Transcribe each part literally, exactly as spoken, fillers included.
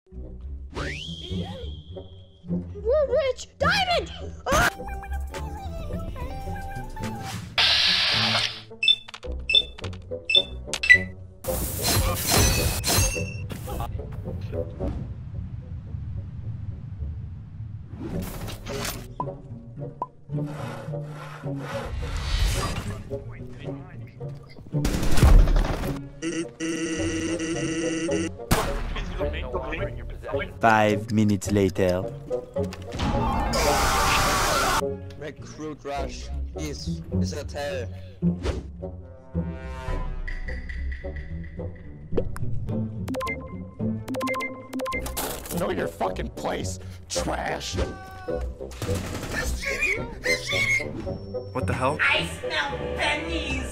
We're rich! Diamond! Ah! Five minutes later. Recruit rush. East is a terror. Know your fucking place, trash. What the hell? I smell pennies.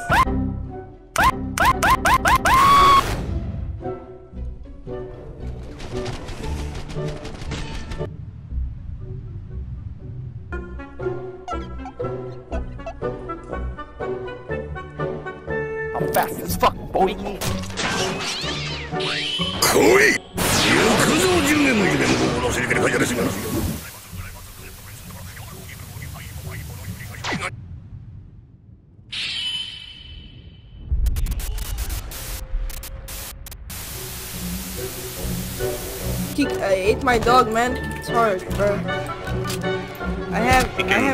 I'm fast as fuck, boy. Koi! I ate my dog, man. It's hard, bro. I have, I